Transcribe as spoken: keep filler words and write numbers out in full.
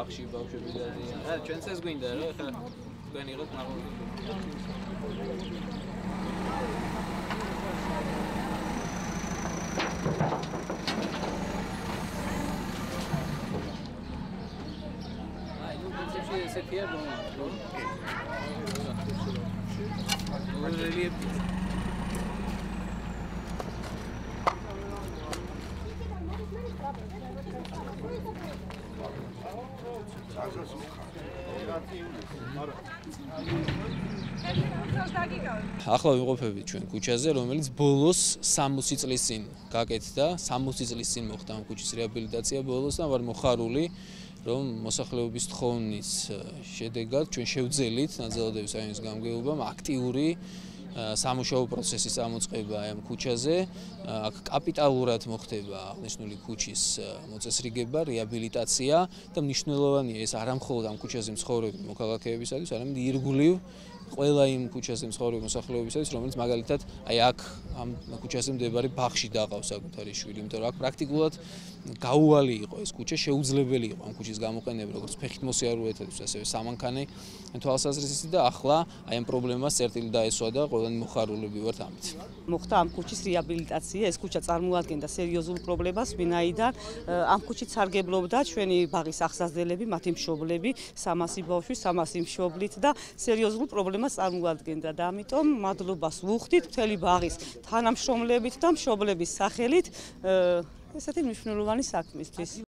ბაღში ბავშვები დადიან. რა, ჩვენც ეს გვინდა რა, ხა თქვენ იყოთ ნახოთ. Esse aqui é bom, bom? Ele ახლა ვიმყოფებით ჩვენ ქუჩაზე, რომელიც ბოლოს სამოცი წლის წინ გაკეთდა, სამოცი წლის წინ მოხდა ამ ქუჩის რეაბილიტაცია ბოლოს და ვარ მოხარული, რომ მოსახლეობის თხოვნით შედეგად ჩვენ შევძელით ნაძალადების რაიონის გამგეობამ აქტიური სამუშაო პროცესის წამოწყება ამ ქუჩაზე, აქ კაპიტალურად მოხდება აღნიშნული ქუჩის მოწესრიგება, რეაბილიტაცია და მნიშვნელოვანია ეს არა მხოლოდ ამ ქუჩაზე მცხოვრები მოქალაქეებისათვის, არამედ ირგვლივ ყველა იმ ქუჩაზე მცხოვრები მოსახლეობისათვის, რომელიც მაგალითად აი აქ ამ ქუჩაზე მდებარე ბაღში დაყავს საკუთარი შვილი, იმიტომ რომ აქ პრაქტიკულად გაუვალი იყო ეს ქუჩა, შეუძლებელი იყო ამ ქუჩის გამოყენება, როგორც ფეხით მოსიარულეთათვის, ასევე სამანქანე თვალსაზრისით და ახლა აი ამ პრობლემას წერტილი დაესვა და ყველანი მოხარულები ვართ ამით. მოხდა ამ ქუჩის რეაბილიტაცია, ეს ქუჩა წარმოადგენდა სერიოზულ პრობლემას, ვინაიდან ამ ქუჩით სარგებლობდა ჩვენი ბაღის აღსაზრდელები, მათი მშობლები, სამასი ბავშვი, სამასი მშობლით და სერიოზულ პრობლემას წარმოადგენდა და ამიტომ მადლობას ვუხდით მთელი ბაღის თანამშრომლებით და მშობლების სახელით ესეთი მნიშვნელოვანი საქმისთვის.